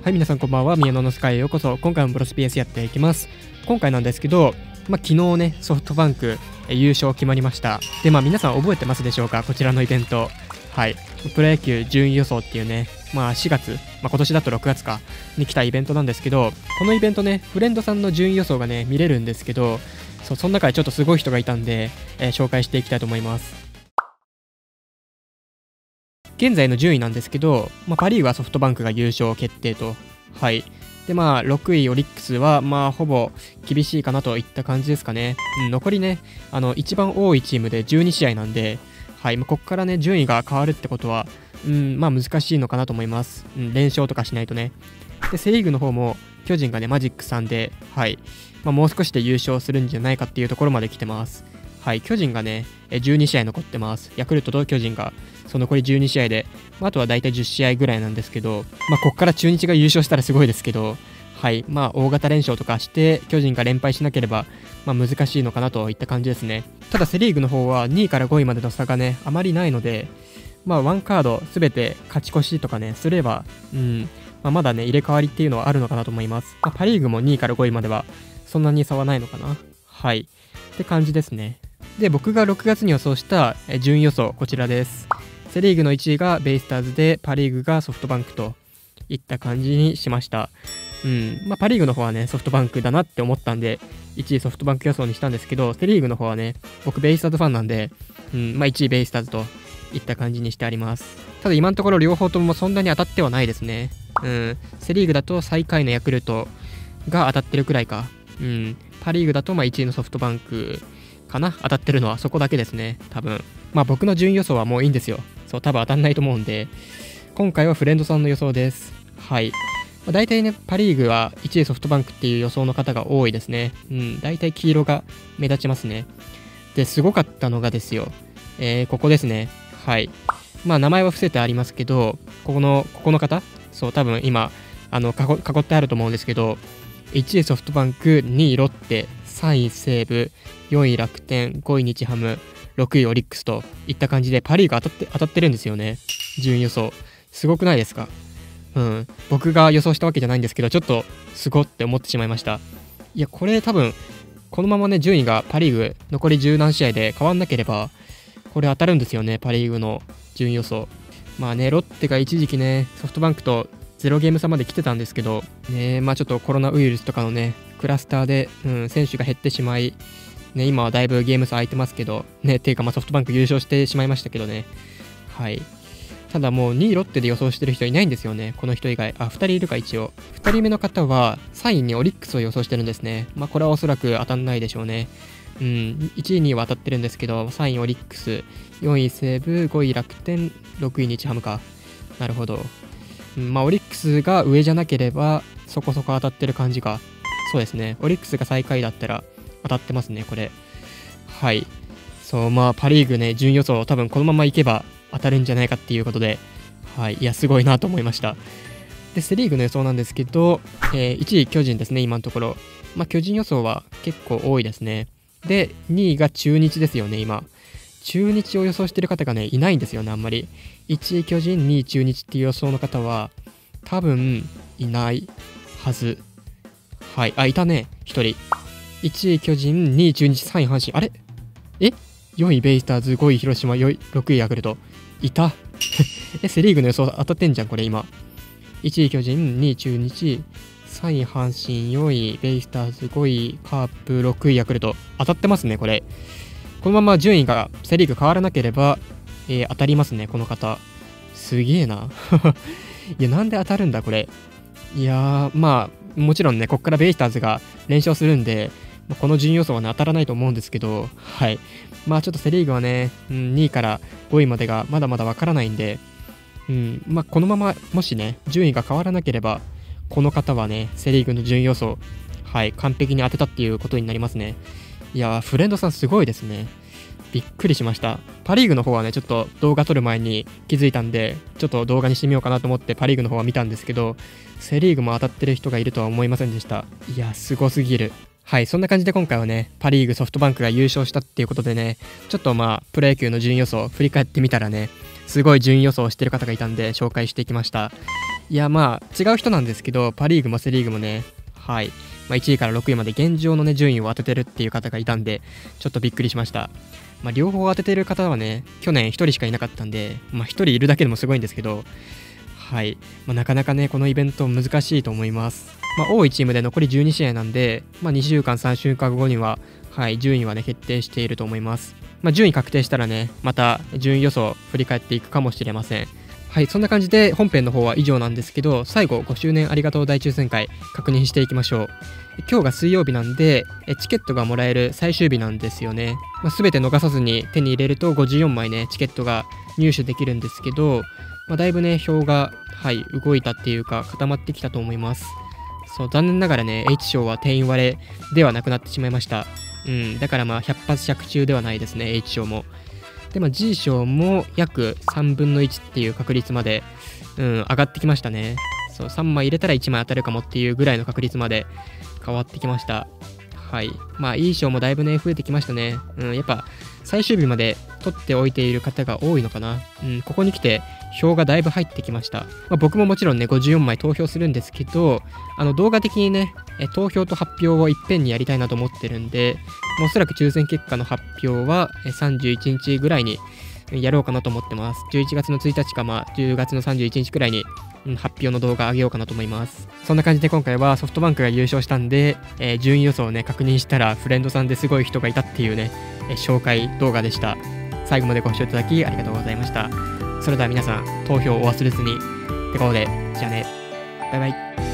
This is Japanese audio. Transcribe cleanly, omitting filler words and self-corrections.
はい、皆さんこんばんは。宮野のスカイへようこそ。今回もプロスピ S やっていきます。今回なんですけど、昨日ね、ソフトバンク優勝決まりました。で、皆さん覚えてますでしょうか、こちらのイベント。はい、プロ野球順位予想っていうね、4月、今年だと6月か、に来たイベントなんですけど、このイベントね、フレンドさんの順位予想がね、見れるんですけど、その中でちょっとすごい人がいたんで、紹介していきたいと思います。現在の順位なんですけど、パ・リーグはソフトバンクが優勝決定と。はい。で、6位オリックスは、ほぼ厳しいかなといった感じですかね。残りね、一番多いチームで12試合なんで、はい。ここからね、順位が変わるってことは、難しいのかなと思います。連勝とかしないとね。で、セ・リーグの方も、巨人がね、マジック3で、はい。もう少しで優勝するんじゃないかっていうところまで来てます。はい。巨人がね、12試合残ってます。ヤクルトと巨人が、残り12試合で、あとは大体10試合ぐらいなんですけど、ここから中日が優勝したらすごいですけど、はい。大型連勝とかして、巨人が連敗しなければ、難しいのかなといった感じですね。ただ、セ・リーグの方は2位から5位までの差がね、あまりないので、ワンカードすべて勝ち越しとかね、すれば、まだね、入れ替わりっていうのはあるのかなと思います。パ・リーグも2位から5位までは、そんなに差はないのかな。はい。って感じですね。で、僕が6月に予想した順位予想、こちらです。セ・リーグの1位がベイスターズで、パ・リーグがソフトバンクといった感じにしました。パ・リーグの方はね、ソフトバンクだなって思ったんで、1位ソフトバンク予想にしたんですけど、セ・リーグの方はね、僕ベイスターズファンなんで、1位ベイスターズといった感じにしてあります。ただ今のところ両方ともそんなに当たってはないですね。セ・リーグだと最下位のヤクルトが当たってるくらいか。パ・リーグだと1位のソフトバンクかな、当たってるのはそこだけですね、多分。僕の順位予想はもういいんですよ。多分当たんないと思うんで、今回はフレンドさんの予想です。はい。大体ね、パ・リーグは1位ソフトバンクっていう予想の方が多いですね。大体黄色が目立ちますね。で、すごかったのがですよ。ここですね。はい。名前は伏せてありますけど、ここの方、多分今、囲ってあると思うんですけど、1位ソフトバンク、2位ロッテ、3位西武、4位楽天、5位日ハム、6位オリックスといった感じでパ・リーグ当たってるんですよね。順位予想。すごくないですか？僕が予想したわけじゃないんですけど、ちょっとすごって思ってしまいました。いや、これ多分、このままね、順位がパ・リーグ残り10何試合で変わんなければ、これ当たるんですよね、パ・リーグの順位予想。ロッテが一時期ね、ソフトバンクと0ゲーム差まで来てたんですけど、ね、ちょっとコロナウイルスとかのね、クラスターで、選手が減ってしまい、ね、今はだいぶゲーム差空いてますけど、ね、っていうかソフトバンク優勝してしまいましたけどね。はい。ただもう2位ロッテで予想してる人いないんですよね、この人以外。2人いるか一応。2人目の方は3位にオリックスを予想してるんですね。これはおそらく当たんないでしょうね。1位、2位は当たってるんですけど、3位オリックス、4位西武、5位楽天、6位日ハムか。なるほど。オリックスが上じゃなければ、そこそこ当たってる感じか。そうですね。オリックスが最下位だったら当たってますね、これ。はい。パ・リーグね、順予想、多分このままいけば当たるんじゃないかっていうことで、はい。いや、すごいなと思いました。で、セ・リーグの予想なんですけど、1位巨人ですね、今のところ。巨人予想は結構多いですね。で、2位が中日ですよね、今。中日を予想してる方がね、いないんですよね、あんまり。1位巨人、2位中日っていう予想の方は、多分、いないはず。はい。いたね、1人。1位巨人、2位中日、3位阪神。あれ4位ベイスターズ、5位広島、6位ヤクルト。いたセ・リーグの予想当たってんじゃん、これ今。1位巨人、2位中日、3位阪神、4位ベイスターズ、5位カープ、6位ヤクルト。当たってますね、これ。このまま順位がセ・リーグ変わらなければ、当たりますね、この方。すげえな。いや、なんで当たるんだ、これ。いやー、もちろんね、こっからベイスターズが連勝するんで、この順位予想はね、当たらないと思うんですけど、はい。ちょっとセ・リーグはね、2位から5位までがまだまだわからないんで、このまま、もしね、順位が変わらなければ、この方はね、セ・リーグの順位予想、はい、完璧に当てたっていうことになりますね。いやー、フレンドさんすごいですね。びっくりしました。パ・リーグの方はね、ちょっと動画撮る前に気づいたんで、ちょっと動画にしてみようかなと思ってパ・リーグの方は見たんですけど、セ・リーグも当たってる人がいるとは思いませんでした。いや、すごすぎる。はい、そんな感じで今回はね、パ・リーグソフトバンクが優勝したっていうことでね、ちょっとプロ野球の順位予想振り返ってみたらね、すごい順位予想をしてる方がいたんで紹介していきました。 いや、まあ、違う人なんですけど、パ・リーグもセ・リーグもね、はい、まあ、1位から6位まで現状のね、順位を当ててるっていう方がいたんで、ちょっとびっくりしました。まあ、両方当ててる方はね、去年1人しかいなかったんで、まあ、1人いるだけでもすごいんですけど、はい、まあ、なかなかね、このイベント難しいと思います。まあ、多いチームで残り12試合なんで、まあ、2週間、3週間後には、はい、順位はね、決定していると思います。まあ、順位確定したらね、また順位予想振り返っていくかもしれません。はい、そんな感じで本編の方は以上なんですけど、最後5周年ありがとう大抽選会確認していきましょう。今日が水曜日なんで、チケットがもらえる最終日なんですよね。まあ、全て逃さずに手に入れると54枚ね、チケットが入手できるんですけど、まあ、だいぶね、票が、はい、動いたっていうか固まってきたと思います。そう、残念ながらね、H 賞は定員割れではなくなってしまいました。だからまあ100発100中ではないですね、H 賞も。で、まあ、G 賞も約3分の1っていう確率まで、上がってきましたね。そう、3枚入れたら1枚当たるかもっていうぐらいの確率まで変わってきました。はい。まあ、いい賞もだいぶね、増えてきましたね。やっぱ、最終日まで取っておいている方が多いのかな。ここに来て、票がだいぶ入ってきました。まあ、僕ももちろんね、54枚投票するんですけど、動画的にね、投票と発表をいっぺんにやりたいなと思ってるんで、おそらく抽選結果の発表は31日ぐらいにやろうかなと思ってます。11月の1日か、まあ、10月の31日くらいに発表の動画上げようかなと思います。そんな感じで今回はソフトバンクが優勝したんで、順位予想をね、確認したらフレンドさんですごい人がいたっていうね、紹介動画でした。最後までご視聴いただきありがとうございました。それでは皆さん、投票をお忘れずに。ってことで、じゃあね、バイバイ。